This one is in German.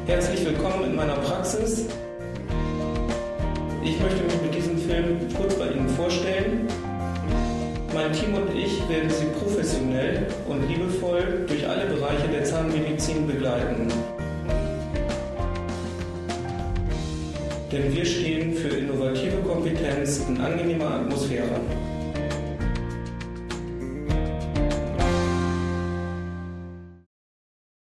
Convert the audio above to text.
Herzlich willkommen in meiner Praxis. Ich möchte mich mit diesem Film kurz bei Ihnen vorstellen. Mein Team und ich werden Sie professionell und liebevoll durch alle Bereiche der Zahnmedizin begleiten. Denn wir stehen für innovative Kompetenz in angenehmer Atmosphäre.